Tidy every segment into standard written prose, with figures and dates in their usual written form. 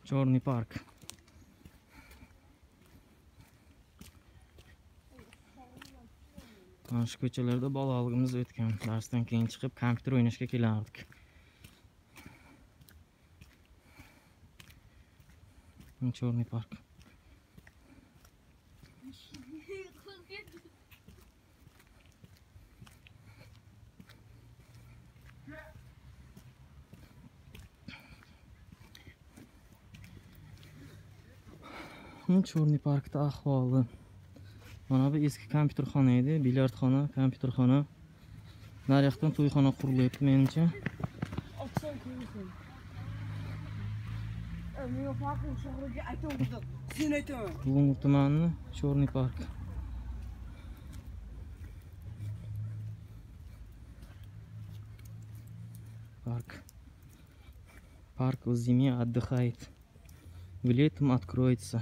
Chorniy park. Mana shu ko'chalarda bolaligimiz o'tgan. Darsdan keyin chiqib kompyuter o'ynashga kelardik. Chorniy park. Chorniy parkda ahvoli. Mana bu eski kompyuterxona edi, bilyardxona, kompyuterxona. Naryoqdan to'yxona qurilyapti menimcha. Bulung'ur tumani Chorniy park. Парк в зиме отдыхает. В летом откроется.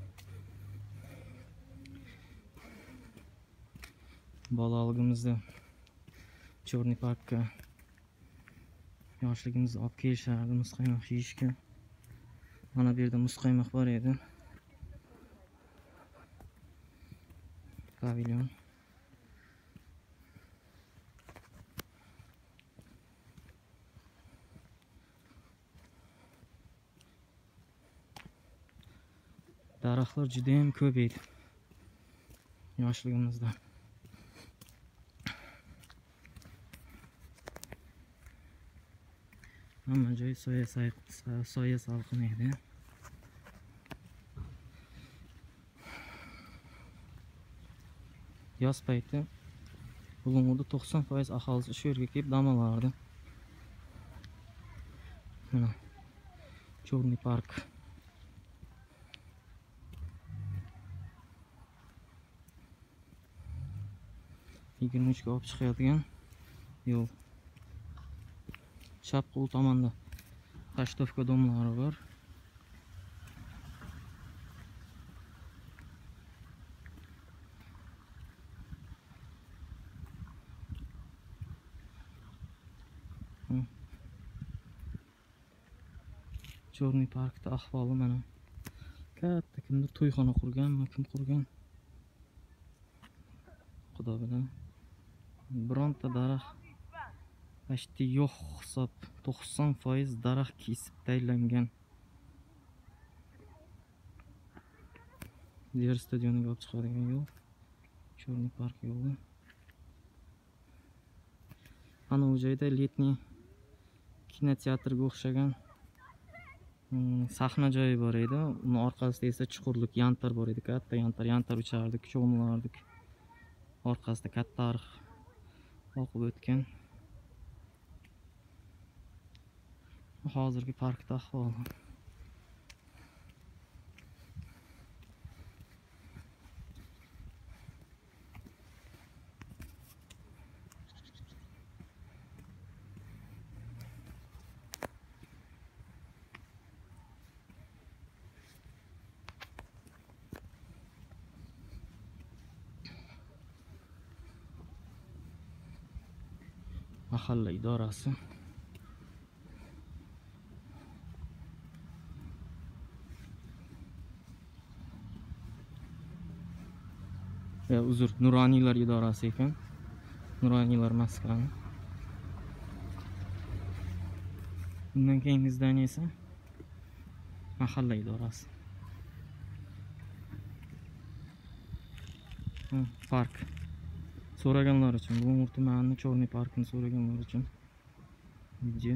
Bolaligimizda Chorniy parkka yoshligimizda olib kelishardi muzqaymoq yeyishga. Mana bu yerda muzqaymoq bor edi. Pavilyon. Daraxtlar juda ham ko'p edi yoshligimizda. Hamma joy soya salqin edi. Yoz payti Bulung'urda 90% aholisi shu yerga kelib dam olardi. Mana Chorniy park. Ga olib chiqayotgan yo'l. Chap qo'l tomonda Tashtovka domlari bor. Chorniy parkda ahvoli mana. Katta kimdir to'yxona qurganmi, kim qurgan? Xudo bilan. Bironta daraxt почти yo'q hisob. 90% daraxt kesib taylangan. Diğer stadioniga olib chiqadigan yo'l. Chorniy park yo'li. Ana u joyda letniy kinoteatrga o'xshagan sahna joyi bor edi. Uni orqasida esa chuqurlik, yantar bor edi. Katta yantar uchardik, cho'milardik. Orqasida katta tarix oqib o'tgan. Hozirgi parkda ahvoli. Mahalla idorasi. Uzr, Nuroniylar idorasi ekan. Nuroniylar maskani. Bundan keyingi zdaniya esa mahalla idorasi. Park. So'raganlar uchun, Bulung'ur tumanining Chorniy parkini so'raganlar uchun video.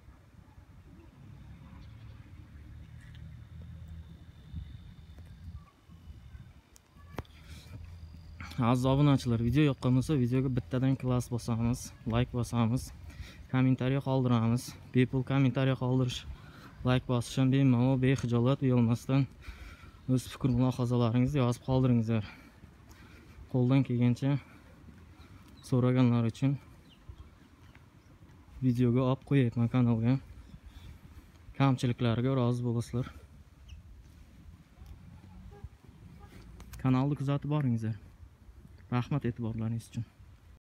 Aziz obunachilar, video yoqqan bo'lsa, videoga bittadan klass bosamiz, like bosamiz, kommentariy qoldiramiz. Bepul kommentariy qoldirish, like bosish ham bemalol, bexijolat uyalmasdan o'z fikr mulohazalaringizni yozib qoldiringizlar. Qo'ldan kelgancha so'raganlar uchun videoga olib qo'yayapman kanalga. Kamchiliklarga rozi bo'lasizlar. Kanalni kuzatib boringizlar. Rahmat e'tiborlaringiz uchun.